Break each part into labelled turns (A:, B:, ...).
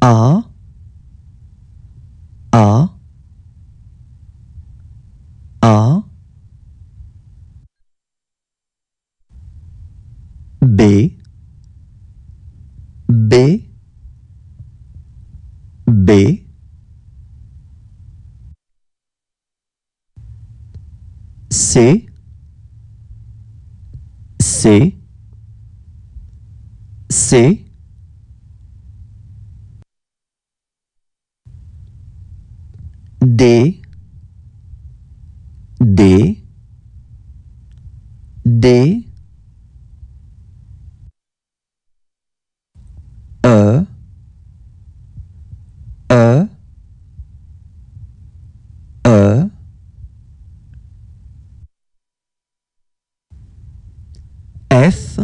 A: A, A, A, B, B, B, C, C, C, D, D, D, E, E, E, F,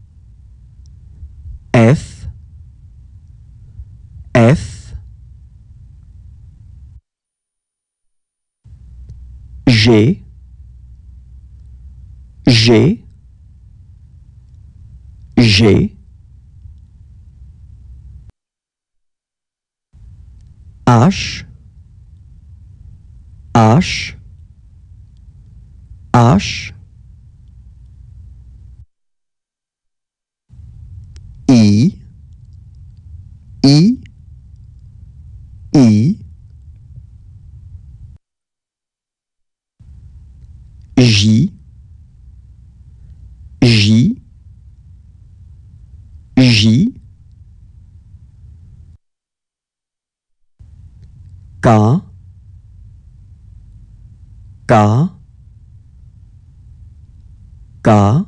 A: F, F, G, G, G, H, H, H, I, I, I, J, J, J, K, K, K,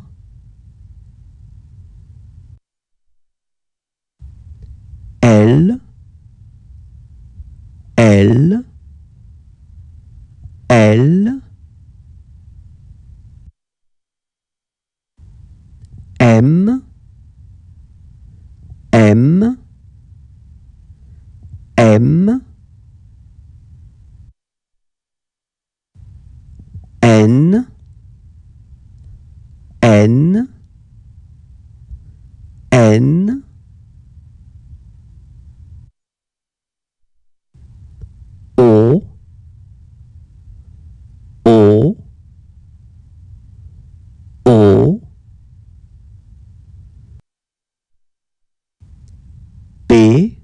A: L, L, L, M, M, M, N, N, N, O, O, O, P,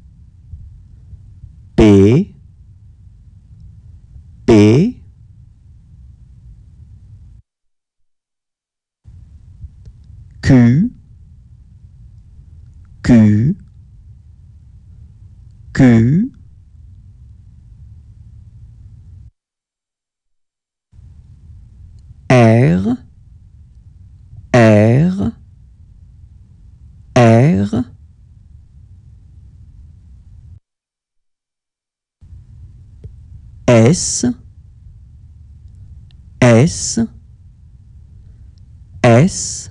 A: P, P, Q, Q, Q, R, R, R, S, S, S,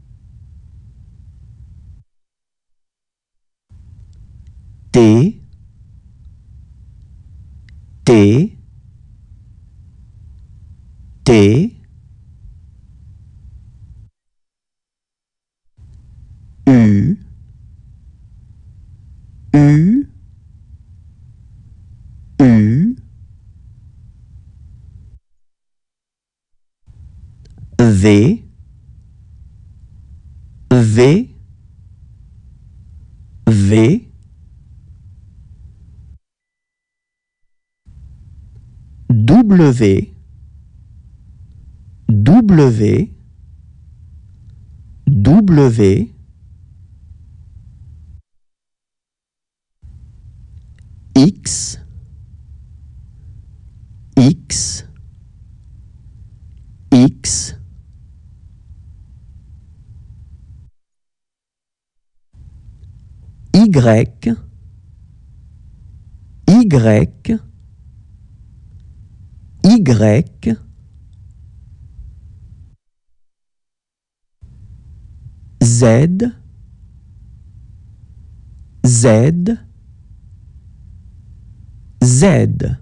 A: T, T, T, U, U, U, V, V, V, W, W, W, X, X, X, Y, Y, Y, Z, Z, Z.